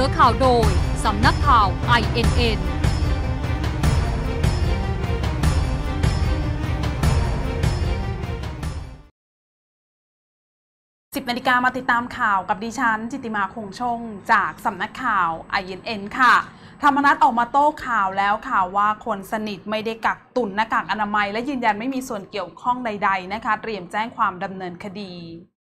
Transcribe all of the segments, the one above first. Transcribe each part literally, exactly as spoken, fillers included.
อข่าวโดยสำนักข่าว ไอ เอ็น เอ็นสิบนาฬิกามาติดตามข่าวกับดิฉันจิติมาคงชงจากสำนักข่าว ไอ เอ็น เอ็น ค่ะธรรมนัสออกมาโต้ข่าวแล้วข่าวว่าคนสนิทไม่ได้กักตุนหน้ากากอนามัยและยืนยันไม่มีส่วนเกี่ยวข้องใดๆนะคะเตรียมแจ้งความดำเนินคดี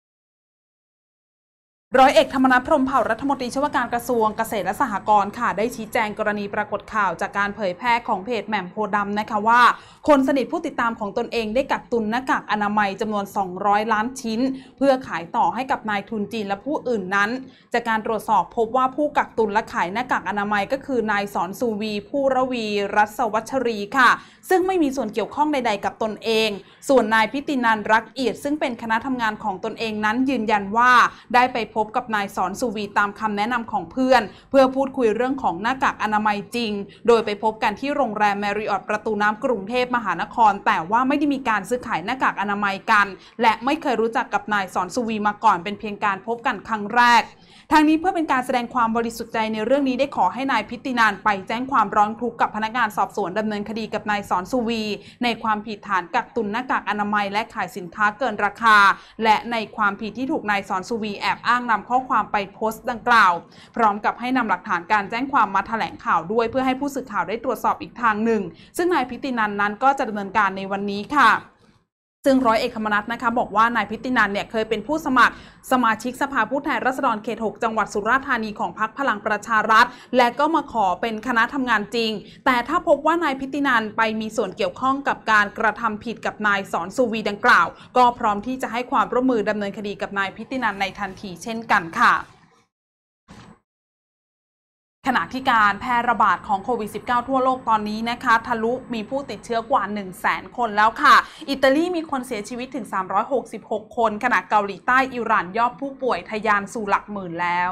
ร้อยเอกธรรมนัส พรหมเผ่ารัฐมนตรีช่วยว่าการกระทรวงเกษตรและสหกรณ์ค่ะได้ชี้แจงกรณีปรากฏข่าวจากการเผยแพร่ของเพจแหม่มโพธิ์ดำนะคะว่าคนสนิทผู้ติดตามของตนเองได้กักตุนหน้ากากอนามัยจำนวนสองร้อยล้านชิ้นเพื่อขายต่อให้กับนายทุนจีนและผู้อื่นนั้นจากการตรวจสอบพบว่าผู้กักตุนและขายหน้ากากอนามัยก็คือนายสอนสุวีผู้ระวีรัศวัชรีค่ะซึ่งไม่มีส่วนเกี่ยวข้องใดๆกับตนเองส่วนนายพิตินันท์รักเอียดซึ่งเป็นคณะทำงานของตนเองนั้นยืนยันว่าได้ไปพบกับนายสอนสุวีตามคำแนะนำของเพื่อนเพื่อพูดคุยเรื่องของหน้ากากอนามัยจริงโดยไปพบกันที่โรงแรมแมริออตประตูน้ำกรุงเทพมหานครแต่ว่าไม่ได้มีการซื้อขายหน้ากากอนามัยกันและไม่เคยรู้จักกับนายสอนสุวีมาก่อนเป็นเพียงการพบกันครั้งแรกทางนี้เพื่อเป็นการแสดงความบริสุทธิ์ใจในเรื่องนี้ได้ขอให้นายพิตินันท์ไปแจ้งความร้องทุกข์กับพนักงานสอบสวนดำเนินคดีกับนายสอนสุวีในความผิดฐานกักตุนหน้ากากอนามัยและขายสินค้าเกินราคาและในความผิดที่ถูกนายสอนสุวีแอบอ้างนำข้อความไปโพสต์ดังกล่าวพร้อมกับให้นำหลักฐานการแจ้งความมาแถลงข่าวด้วยเพื่อให้ผู้สื่อข่าวได้ตรวจสอบอีกทางหนึ่งซึ่งนายพิตินันท์นั้นก็จะดำเนินการในวันนี้ค่ะซึ่งร้อยเอกธรรมนัสนะคะบอกว่านายพิตินันท์เนี่ยเคยเป็นผู้สมัครสมาชิกสภาผู้แทนราษฎรเขตหกจังหวัดสุราษฎร์ธานีของพรรคพลังประชารัฐและก็มาขอเป็นคณะทำงานจริงแต่ถ้าพบว่านายพิตินันท์ไปมีส่วนเกี่ยวข้องกับการกระทำผิดกับนายสอนสุวีดังกล่าวก็พร้อมที่จะให้ความร่วมมือดำเนินคดีกับนายพิตินันท์ในทันทีเช่นกันค่ะขณะที่การแพร่ระบาดของโควิด สิบเก้า ทั่วโลกตอนนี้นะคะทะลุมีผู้ติดเชื้อกว่า หนึ่งแสน คนแล้วค่ะอิตาลีมีคนเสียชีวิตถึงสามร้อยหกสิบหกคนขณะเกาหลีใต้อิหร่านยอดผู้ป่วยทะยานสู่หลักหมื่นแล้ว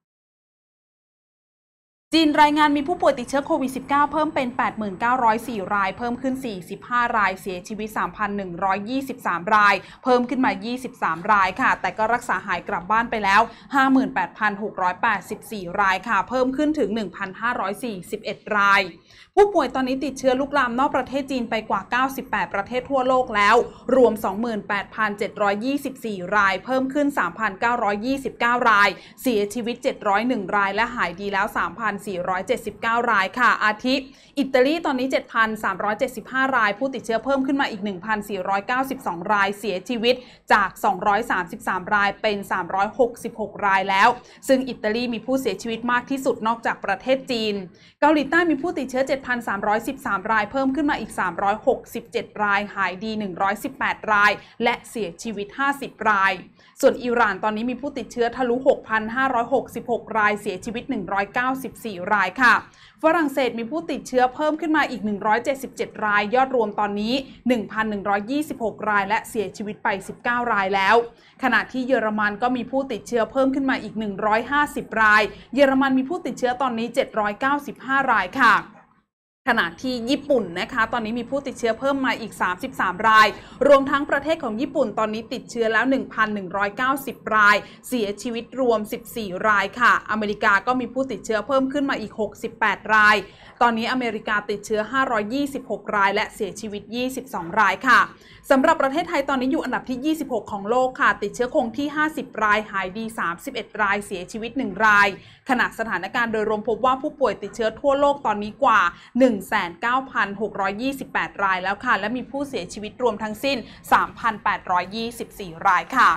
จีนรายงานมีผู้ป่วยติดเชื้อโควิด สิบเก้า เพิ่มเป็น แปดหมื่นเก้าร้อยสี่ รายเพิ่มขึ้นสี่สิบห้ารายเสียชีวิต สามพันหนึ่งร้อยยี่สิบสาม รายเพิ่มขึ้นมายี่สิบสามรายค่ะแต่ก็รักษาหายกลับบ้านไปแล้ว ห้าหมื่นแปดพันหกร้อยแปดสิบสี่ รายค่ะเพิ่มขึ้นถึง หนึ่งพันห้าร้อยสี่สิบเอ็ด รายผู้ป่วยตอนนี้ติดเชื้อลุกลามนอกประเทศจีนไปกว่าเก้าสิบแปดประเทศทั่วโลกแล้วรวม สองหมื่นแปดพันเจ็ดร้อยยี่สิบสี่ รายเพิ่มขึ้น สามพันเก้าร้อยยี่สิบเก้า รายเสียชีวิตเจ็ดร้อยเอ็ดรายและหายดีแล้ว สามพันสี่ร้อยเจ็ดสิบเก้า รายค่ะอาทิอิตาลีตอนนี้ เจ็ดพันสามร้อยเจ็ดสิบห้า รายผู้ติดเชื้อเพิ่มขึ้นมาอีก หนึ่งพันสี่ร้อยเก้าสิบสอง รายเสียชีวิตจากสองร้อยสามสิบสามรายเป็นสามร้อยหกสิบหกรายแล้วซึ่งอิตาลีมีผู้เสียชีวิตมากที่สุดนอกจากประเทศจีนเกาหลีใต้มีผู้ติดเชื้อ เจ็ดพันสามร้อยสิบสาม รายเพิ่มขึ้นมาอีกสามร้อยหกสิบเจ็ดรายหายดีหนึ่งร้อยสิบแปดรายและเสียชีวิตห้าสิบรายส่วนอิหร่านตอนนี้มีผู้ติดเชื้อทะลุ หกพันห้าร้อยหกสิบหก รายเสียชีวิตหนึ่งร้อยเก้าสิบสี่รายค่ะฝรั่งเศสมีผู้ติดเชื้อเพิ่มขึ้นมาอีกหนึ่งร้อยเจ็ดสิบเจ็ดรายยอดรวมตอนนี้ หนึ่งพันหนึ่งร้อยยี่สิบหก รายและเสียชีวิตไปสิบเก้ารายแล้วขณะที่เยอรมันก็มีผู้ติดเชื้อเพิ่มขึ้นมาอีกหนึ่งร้อยห้าสิบรายเยอรมันมีผู้ติดเชื้อตอนนี้เจ็ดร้อยเก้าสิบห้ารายค่ะขณะที่ญี่ปุ่นนะคะตอนนี้มีผู้ติดเชื้อเพิ่มมาอีกสามสิบสามรายรวมทั้งประเทศของญี่ปุ่นตอนนี้ติดเชื้อแล้ว หนึ่งพันหนึ่งร้อยเก้าสิบ รายเสียชีวิตรวมสิบสี่รายค่ะอเมริกาก็มีผู้ติดเชื้อเพิ่มขึ้นมาอีกหกสิบแปดรายตอนนี้อเมริกาติดเชื้อห้าร้อยยี่สิบหกรายและเสียชีวิตยี่สิบสองรายค่ะสำหรับประเทศไทยตอนนี้อยู่อันดับที่ยี่สิบหกของโลกค่ะติดเชื้อคงที่ห้าสิบรายหายดีสามสิบเอ็ดรายเสียชีวิตหนึ่งรายขณะสถานการณ์โดยรวมพบว่าผู้ป่วยติดเชื้อทั่วโลกตอนนี้กว่า หนึ่งแสนเก้าพันหกร้อยยี่สิบแปด รายแล้วค่ะและมีผู้เสียชีวิตรวมทั้งสิ้น สามพันแปดร้อยยี่สิบสี่ รายค่ะ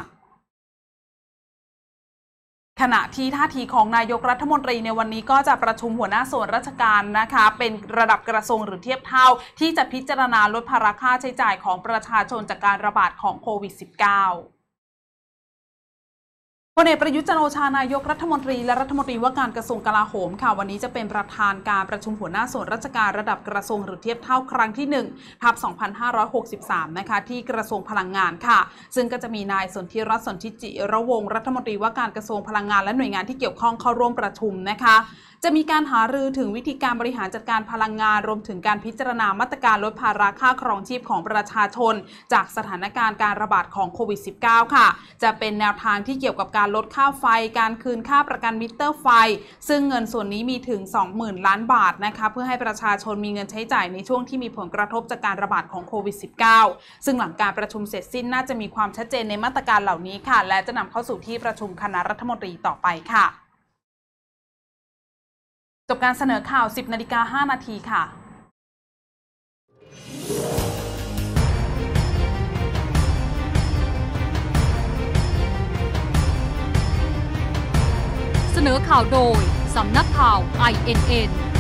ขณะที่ท่าทีของนายกรัฐมนตรีในวันนี้ก็จะประชุมหัวหน้าส่วนราชการนะคะเป็นระดับกระทรวงหรือเทียบเท่าที่จะพิจารณาลดภาระค่าใช้จ่ายของประชาชนจากการระบาดของโควิด สิบเก้าพลเอกประยุทธ์จันทร์โอชานายกรัฐมนตรีและรัฐมนตรีว่าการกระทรวงกลาโหมค่ะวันนี้จะเป็นประธานการประชุมหัวหน้าส่วนราชการระดับกระทรวงหรือเทียบเท่าครั้งที่หนึ่งทับสองพันห้าร้อยหกสิบสามนะคะที่กระทรวงพลังงานค่ะซึ่งก็จะมีนายสนธิรัตน์สนธิจิระวงศ์รัฐมนตรีว่าการกระทรวงพลังงานและหน่วยงานที่เกี่ยวข้องเข้าร่วมประชุมนะคะจะมีการหารือถึงวิธีการบริหารจัดการพลังงานรวมถึงการพิจารณามาตรการลดภาระค่าครองชีพของประชาชนจากสถานการณ์การระบาดของโควิด สิบเก้า ค่ะจะเป็นแนวทางที่เกี่ยวกับการลดค่าไฟการคืนค่าประกันมิเตอร์ไฟซึ่งเงินส่วนนี้มีถึง สองหมื่น ล้านบาทนะคะเพื่อให้ประชาชนมีเงินใช้จ่ายในช่วงที่มีผลกระทบจากการระบาดของโควิด สิบเก้า ซึ่งหลังการประชุมเสร็จสิ้นน่าจะมีความชัดเจนในมาตรการเหล่านี้ค่ะและจะนำเข้าสู่ที่ประชุมคณะรัฐมนตรีต่อไปค่ะจบการเสนอข่าว สิบนาฬิกาห้านาทีค่ะเสนอข่าวโดยสำนักข่าว ไอ เอ็น เอ็น